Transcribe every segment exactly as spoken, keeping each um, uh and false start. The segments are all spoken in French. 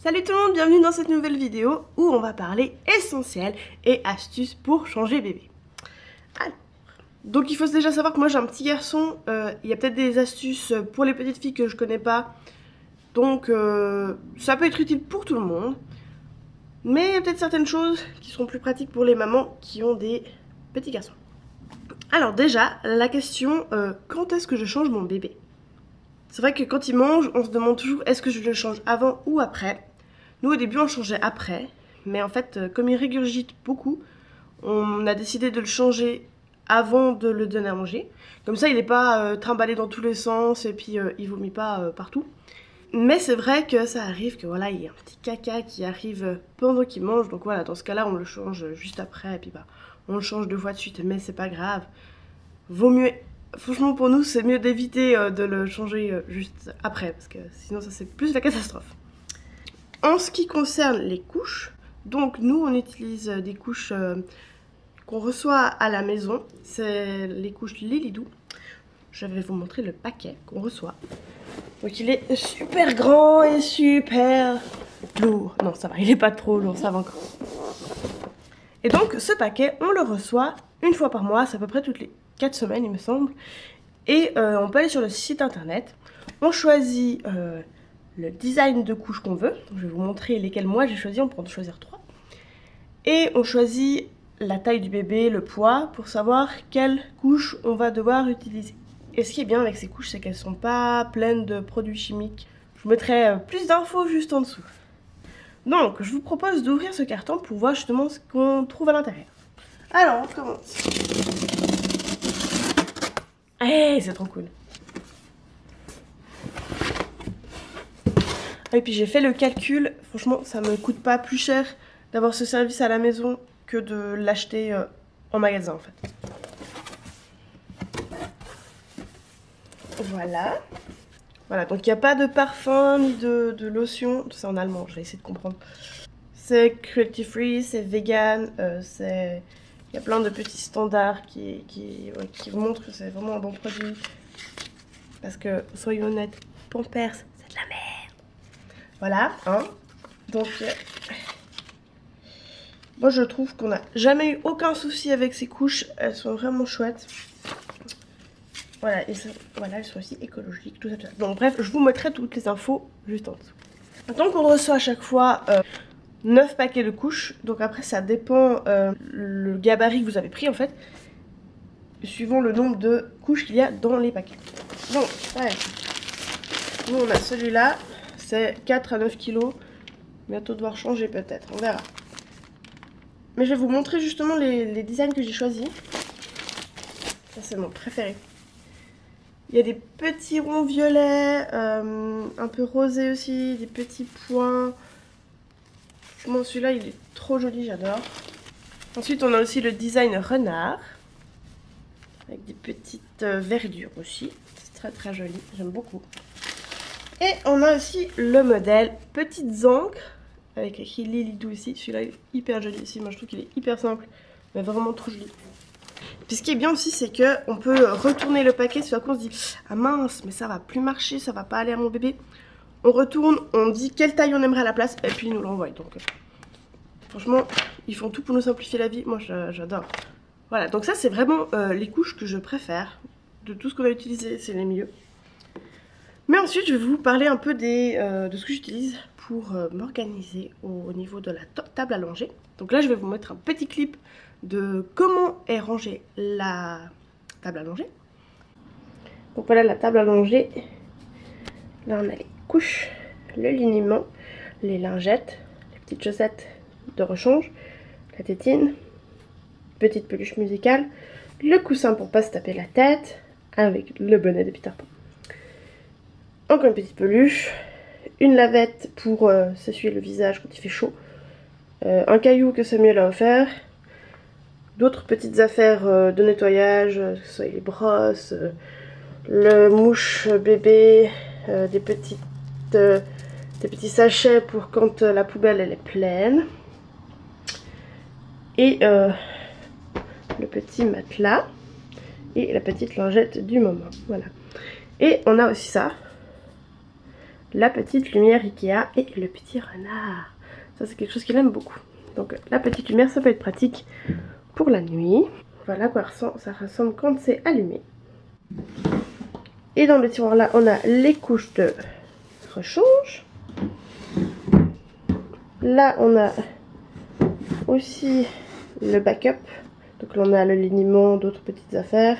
Salut tout le monde, bienvenue dans cette nouvelle vidéo où on va parler essentiel et astuces pour changer bébé. Alors, donc il faut déjà savoir que moi j'ai un petit garçon, euh, il y a peut-être des astuces pour les petites filles que je connais pas, donc euh, ça peut être utile pour tout le monde, mais il y a peut-être certaines choses qui seront plus pratiques pour les mamans qui ont des petits garçons. Alors déjà, la question, euh, quand est-ce que je change mon bébé? C'est vrai que quand il mange, on se demande toujours est-ce que je le change avant ou après. Nous au début on changeait après, mais en fait comme il régurgite beaucoup, on a décidé de le changer avant de le donner à manger. Comme ça il n'est pas euh, trimballé dans tous les sens et puis euh, il vomit pas euh, partout. Mais c'est vrai que ça arrive que voilà, il y a un petit caca qui arrive pendant qu'il mange, donc voilà, dans ce cas là on le change juste après et puis bah on le change deux fois de suite, mais c'est pas grave. Vaut mieux, franchement pour nous c'est mieux d'éviter euh, de le changer euh, juste après, parce que sinon ça c'est plus la catastrophe. En ce qui concerne les couches, donc nous on utilise des couches euh, qu'on reçoit à la maison, c'est les couches Lilidou. Je vais vous montrer le paquet qu'on reçoit. Donc il est super grand et super lourd. Non ça va, il est pas trop lourd, ça va encore. Et donc ce paquet on le reçoit une fois par mois, c'est à peu près toutes les quatre semaines il me semble. Et euh, on peut aller sur le site internet, on choisit euh, le design de couche qu'on veut. Donc, je vais vous montrer lesquels moi j'ai choisi, on peut en choisir trois. Et on choisit la taille du bébé, le poids, pour savoir quelle couche on va devoir utiliser. Et ce qui est bien avec ces couches, c'est qu'elles sont pas pleines de produits chimiques. Je vous mettrai plus d'infos juste en dessous. Donc, je vous propose d'ouvrir ce carton pour voir justement ce qu'on trouve à l'intérieur. Alors, on commence. Hey, c'est trop cool. Et puis j'ai fait le calcul, franchement ça me coûte pas plus cher d'avoir ce service à la maison que de l'acheter euh, en magasin en fait. Voilà. Voilà, donc il n'y a pas de parfum ni de, de lotion, c'est en allemand, je vais essayer de comprendre. C'est cruelty free, c'est vegan, euh, c'est... il y a plein de petits standards qui, qui, ouais, qui vous montrent que c'est vraiment un bon produit. Parce que, soyons honnêtes, Pampers, c'est de la merde. Voilà, hein. Donc, euh, moi je trouve qu'on n'a jamais eu aucun souci avec ces couches. Elles sont vraiment chouettes. Voilà, et ça, voilà, elles sont aussi écologiques, tout ça, tout ça. Donc bref, je vous mettrai toutes les infos juste en dessous. Donc on reçoit à chaque fois euh, neuf paquets de couches. Donc après ça dépend euh, le gabarit que vous avez pris en fait, suivant le nombre de couches qu'il y a dans les paquets. Donc, ouais. Nous on a celui-là. C'est quatre à neuf kilos. Bientôt devoir changer peut-être, on verra. Mais je vais vous montrer justement les, les designs que j'ai choisis. Ça c'est mon préféré. Il y a des petits ronds violets, euh, un peu rosés aussi, des petits points. Franchement celui-là il est trop joli, j'adore. Ensuite on a aussi le design renard. Avec des petites euh, verdures aussi. C'est très très joli, j'aime beaucoup. Et on a aussi le modèle petites encres avec écrit Lilidou ici. Celui-là est hyper joli aussi. Moi je trouve qu'il est hyper simple, mais vraiment trop joli. Puis ce qui est bien aussi, c'est que on peut retourner le paquet. Soit qu'on se dit ah mince, mais ça va plus marcher, ça va pas aller à mon bébé. On retourne, on dit quelle taille on aimerait à la place, et puis ils nous l'envoient. Donc franchement, ils font tout pour nous simplifier la vie. Moi j'adore. Voilà, donc ça c'est vraiment euh, les couches que je préfère. De tout ce qu'on a utilisé, c'est les mieux. Mais ensuite, je vais vous parler un peu des, euh, de ce que j'utilise pour euh, m'organiser au, au niveau de la table à langer. Donc là, je vais vous mettre un petit clip de comment est rangée la table à langer. Donc voilà la table à langer. Là, on a les couches, le liniment, les lingettes, les petites chaussettes de rechange, la tétine, petite peluche musicale, le coussin pour pas se taper la tête, avec le bonnet de Peter Pan. Encore une petite peluche, une lavette pour euh, s'essuyer le visage quand il fait chaud, euh, un caillou que Samuel a offert, d'autres petites affaires euh, de nettoyage, que ce soit les brosses, euh, le mouche bébé, euh, des, petites, euh, des petits sachets pour quand euh, la poubelle elle est pleine, et euh, le petit matelas, et la petite lingette du moment, voilà. Et on a aussi ça. la petite lumière Ikea et le petit renard. Ça c'est quelque chose qu'il aime beaucoup. Donc la petite lumière, ça peut être pratique pour la nuit. Voilà à quoi ça ressemble quand c'est allumé. Et dans le tiroir là, on a les couches de rechange. Là, on a aussi le backup. Donc là, on a le liniment, d'autres petites affaires.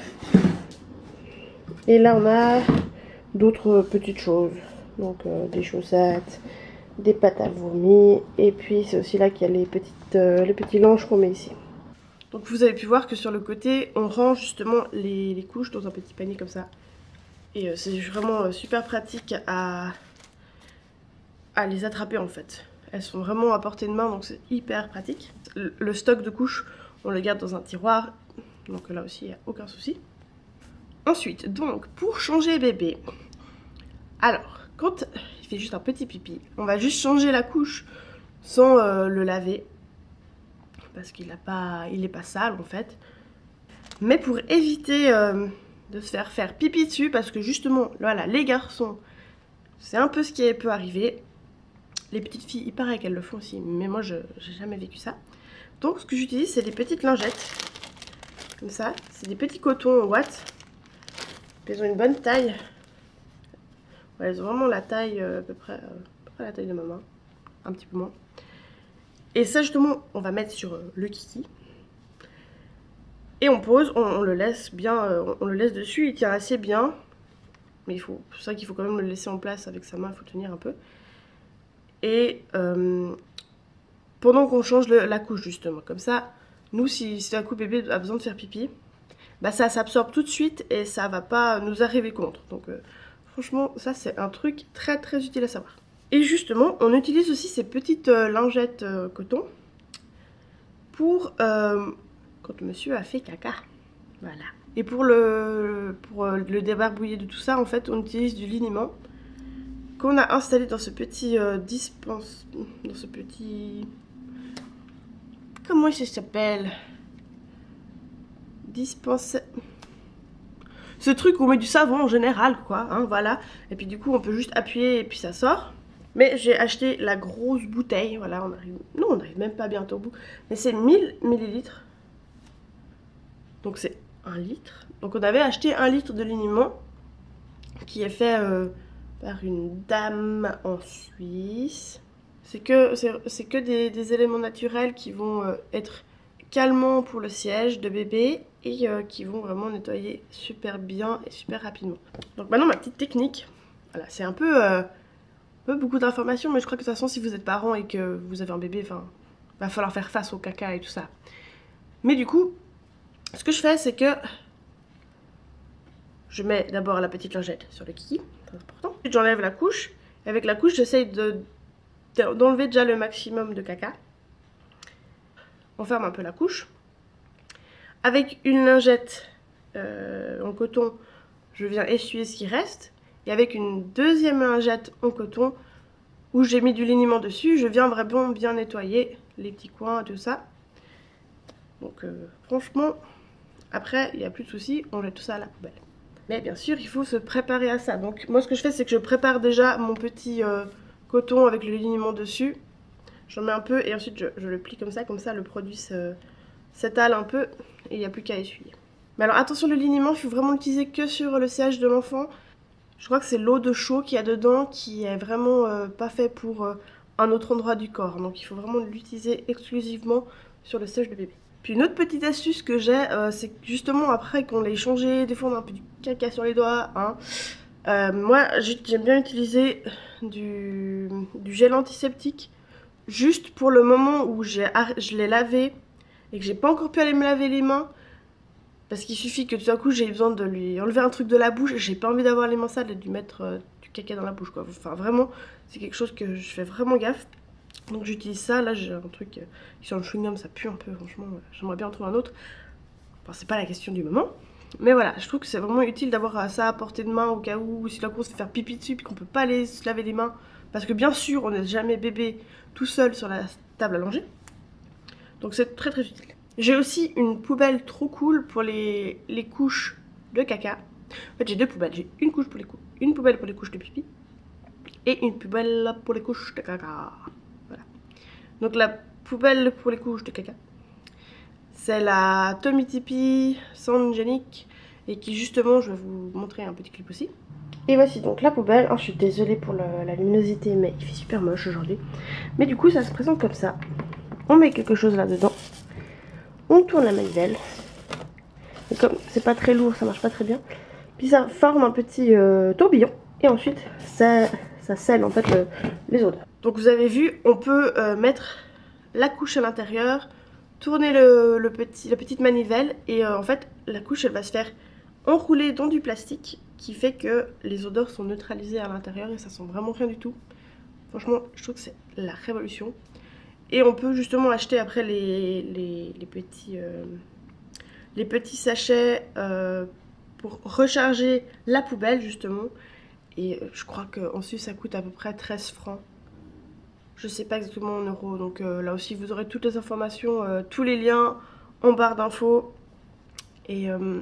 Et là, on a d'autres petites choses. Donc euh, des chaussettes, des pâtes à vomi. Et puis, c'est aussi là qu'il y a les, petites, euh, les petits linges qu'on met ici. Donc vous avez pu voir que sur le côté, on range justement les, les couches dans un petit panier comme ça. Et euh, c'est vraiment euh, super pratique à, à les attraper en fait. Elles sont vraiment à portée de main, donc c'est hyper pratique. Le, le stock de couches, on le garde dans un tiroir, donc là aussi il n'y a aucun souci. Ensuite, donc pour changer bébé, alors quand il fait juste un petit pipi, on va juste changer la couche sans euh, le laver. Parce qu'il n'est pas, il est pas sale en fait. Mais pour éviter euh, de se faire faire pipi dessus, parce que justement, voilà, les garçons, c'est un peu ce qui peut arriver. Les petites filles, il paraît qu'elles le font aussi, mais moi, je n'ai jamais vécu ça. Donc, ce que j'utilise, c'est des petites lingettes. Comme ça, c'est des petits cotons en watts. Elles ont une bonne taille. Ouais, elles ont vraiment la taille, euh, à, peu près, euh, à peu près la taille de ma main. Un petit peu moins. Et ça justement, on va mettre sur le kiki. Et on pose, on, on le laisse bien, euh, on le laisse dessus, il tient assez bien. Mais il faut, c'est vrai qu'il faut quand même le laisser en place avec sa main, il faut tenir un peu. Et euh, pendant qu'on change le, la couche justement, comme ça, nous si, si d'un coup bébé a besoin de faire pipi, bah ça s'absorbe tout de suite et ça va pas nous arriver contre. Donc euh, franchement, ça c'est un truc très très utile à savoir. Et justement, on utilise aussi ces petites euh, lingettes euh, coton pour euh, quand monsieur a fait caca. Voilà. Et pour le, pour euh, le débarbouiller de tout ça, en fait, on utilise du liniment qu'on a installé dans ce petit euh, dispense... Dans ce petit... Comment ça s'appelle? Dispense... Ce truc où on met du savon en général, quoi. Hein, voilà. Et puis du coup, on peut juste appuyer et puis ça sort. Mais j'ai acheté la grosse bouteille, voilà, on arrive, non on n'arrive même pas bientôt au bout, mais c'est mille millilitres, donc c'est un litre. Donc on avait acheté un litre de liniment, qui est fait euh, par une dame en Suisse. C'est que, c'est que des, des éléments naturels qui vont euh, être calmants pour le siège de bébé, et euh, qui vont vraiment nettoyer super bien et super rapidement. Donc maintenant ma petite technique, voilà, c'est un peu... Euh, beaucoup d'informations, mais je crois que de toute façon si vous êtes parent et que vous avez un bébé, enfin, va falloir faire face au caca et tout ça. Mais du coup, ce que je fais, c'est que je mets d'abord la petite lingette sur le kiki, très important. Ensuite j'enlève la couche, et avec la couche j'essaye de d'enlever déjà le maximum de caca. On ferme un peu la couche. Avec une lingette euh, en coton, je viens essuyer ce qui reste. Et avec une deuxième lingette en coton où j'ai mis du liniment dessus, je viens vraiment bien nettoyer les petits coins, tout ça. Donc euh, franchement, après il n'y a plus de soucis, on jette tout ça à la poubelle. Mais bien sûr, il faut se préparer à ça. Donc moi ce que je fais, c'est que je prépare déjà mon petit euh, coton avec le liniment dessus. J'en mets un peu et ensuite je, je le plie comme ça, comme ça le produit s'étale un peu et il n'y a plus qu'à essuyer. Mais alors attention, le liniment, il faut vraiment l'utiliser que sur le siège de l'enfant. Je crois que c'est l'eau de chaud qu'il y a dedans qui est vraiment euh, pas fait pour euh, un autre endroit du corps. Donc il faut vraiment l'utiliser exclusivement sur le siège de bébé. Puis une autre petite astuce que j'ai, euh, c'est que justement après qu'on l'ait changé, des fois on a un peu du caca sur les doigts. Hein, euh, moi j'aime bien utiliser du, du gel antiseptique juste pour le moment où je l'ai lavé et que j'ai pas encore pu aller me laver les mains. Parce qu'il suffit que tout d'un coup j'ai besoin de lui enlever un truc de la bouche, j'ai pas envie d'avoir les mains sales et de lui mettre euh, du caca dans la bouche quoi. Enfin vraiment, c'est quelque chose que je fais vraiment gaffe. Donc j'utilise ça, là j'ai un truc euh, qui sur le chewing-gum, ça pue un peu franchement, euh, j'aimerais bien en trouver un autre. Enfin c'est pas la question du moment. Mais voilà, je trouve que c'est vraiment utile d'avoir ça à portée de main au cas où, si d'un coup on se fait faire pipi dessus puis qu'on peut pas aller se laver les mains. Parce que bien sûr on n'est jamais bébé tout seul sur la table à langer. Donc c'est très très utile. J'ai aussi une poubelle trop cool pour les, les couches de caca. En fait j'ai deux poubelles, j'ai une, couche pour les une poubelle pour les couches de pipi et une poubelle pour les couches de caca. Voilà. Donc la poubelle pour les couches de caca, c'est la Tommee Tippee Soundgenic et qui justement, je vais vous montrer un petit clip aussi. Et voici donc la poubelle. Oh, je suis désolée pour la, la luminosité, mais il fait super moche aujourd'hui. Mais du coup, ça se présente comme ça. On met quelque chose là-dedans. On tourne la manivelle. Et comme c'est pas très lourd, ça marche pas très bien. Puis ça forme un petit euh, tourbillon. Et ensuite, ça, ça scelle en fait le, les odeurs. Donc vous avez vu, on peut euh, mettre la couche à l'intérieur, tourner le, le petit, la petite manivelle. Et euh, en fait, la couche, elle va se faire enrouler dans du plastique, qui fait que les odeurs sont neutralisées à l'intérieur et ça sent vraiment rien du tout. Franchement, je trouve que c'est la révolution. Et on peut justement acheter après les, les, les, petits, euh, les petits sachets euh, pour recharger la poubelle justement. Et je crois qu'en Suisse ça coûte à peu près treize francs. Je sais pas exactement en euros. Donc euh, là aussi vous aurez toutes les informations, euh, tous les liens en barre d'infos. Et... Euh,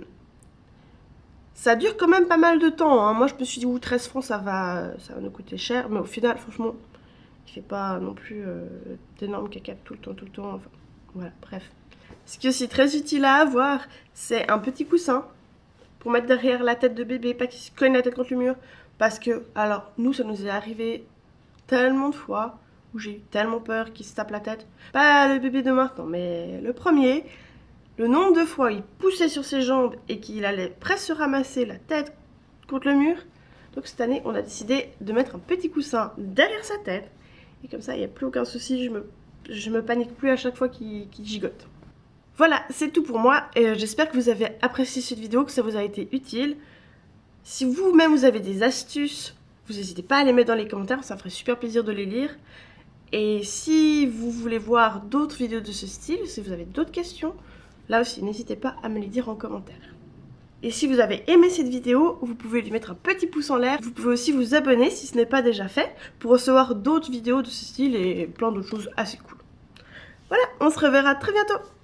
ça dure quand même pas mal de temps, hein. Moi je me suis dit, ou treize francs ça va, ça va nous coûter cher. Mais au final, franchement, il fait pas non plus euh, d'énormes caca tout le temps, tout le temps. Enfin, voilà, bref. Ce qui est aussi très utile à avoir, c'est un petit coussin pour mettre derrière la tête de bébé, pas qu'il se cogne la tête contre le mur. Parce que, alors, nous, ça nous est arrivé tellement de fois où j'ai eu tellement peur qu'il se tape la tête. Pas le bébé de maintenant, mais le premier. Le nombre de fois il poussait sur ses jambes et qu'il allait presque se ramasser la tête contre le mur. Donc cette année, on a décidé de mettre un petit coussin derrière sa tête. Et comme ça, il n'y a plus aucun souci, je me, je me panique plus à chaque fois qu'il qu'il gigote. Voilà, c'est tout pour moi. Et j'espère que vous avez apprécié cette vidéo, que ça vous a été utile. Si vous-même vous avez des astuces, vous n'hésitez pas à les mettre dans les commentaires, ça ferait super plaisir de les lire. Et si vous voulez voir d'autres vidéos de ce style, si vous avez d'autres questions, là aussi, n'hésitez pas à me les dire en commentaire. Et si vous avez aimé cette vidéo, vous pouvez lui mettre un petit pouce en l'air. Vous pouvez aussi vous abonner si ce n'est pas déjà fait pour recevoir d'autres vidéos de ce style et plein d'autres choses assez cool. Voilà, on se reverra très bientôt.